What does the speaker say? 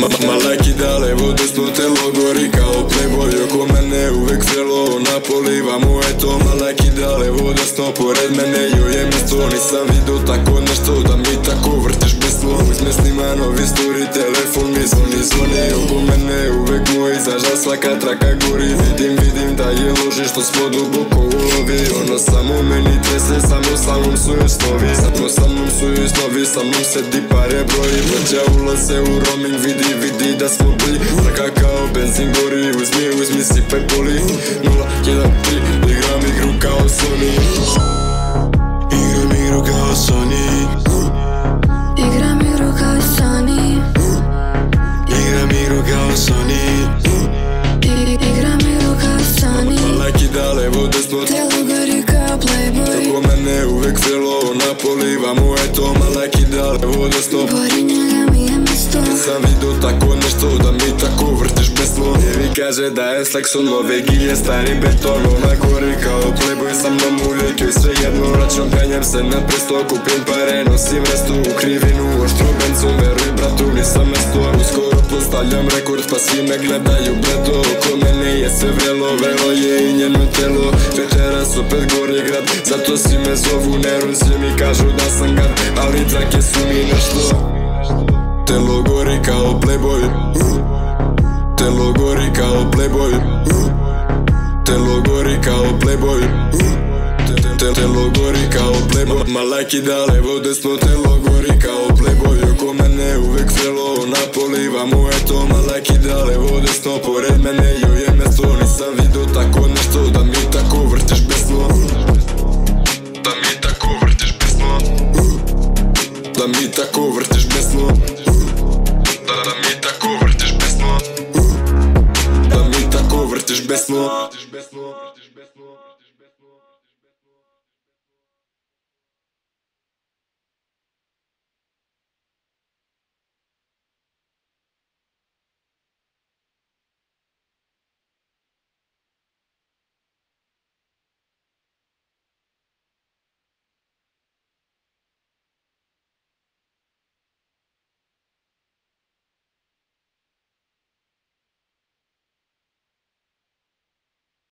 Maleki dale, vode smo telo gori kao playboy. Oko mene uvek vrelo, napoliva moje to. Maleki dale, vode smo pored mene, joj je mjesto. Nisam vidio tako nešto, da mi tako vrtiš beslo. Uzme snima novi story, telefon mi zvoni. Oko mene uvek moj zažal, svaka traka gori. Vidim da je loži, što smo duboko u lovi. Ono samo meni trese, samo sa mnom su joj snovi. Samo sa mnom su joj snovi, sa mnom sedi pare broji. Braća ulaze u roaming, vidi da smo bili. Traka kao benzin gori, uzmi sipaj poli. 013, igram igru kao Sony. Igram igru kao Sony. Igram igru kao Sony. Igram igru kao Sony. Igram igru kao Sony. Maleki dale, vode smo telo gori kao playboy. Oko mene uvek vrelo, napoliva moje to. Maleki dale, vode smo Pored njega mi je mjesto. Nisam vidio tako nešto, da mi tako vrtiš beslo. Evi kaže da je slekson, ove gilje stari beton. Ona gori kao playboy, sa mnom uvijek joj sve jedno. Račun penjem se na presto, kupim pare, nosim restu u krivinu. Oštro benzom, veruj bratu, nisam mesto. Uskoro postavljam rekord, pa svi me gledaju bledo. Oko mene je sve vrelo je i njeno telo. Večeras opet gori grad, zato svi me zovu Nerun. Svi mi kažu da sam gad, ali trake su mi nešto. Telo gori kao playboy. Telo gori kao playboy. Telo gori kao playboy. Telo gori kao playboy. Maleki dale, vode smo telo gori kao playboy. Oko mene uvek vrelo, napoliva moje to. Maleki dale, vode smo pored mene, joj je mjesto. Nisam vidio tako nešto, da mi tako vrtiš beslo. Da mi tako vrtiš beslo. Da mi tako vrtiš beslo. Da mi tako vrtiš beslo. Da mi tako vrtiš beslo.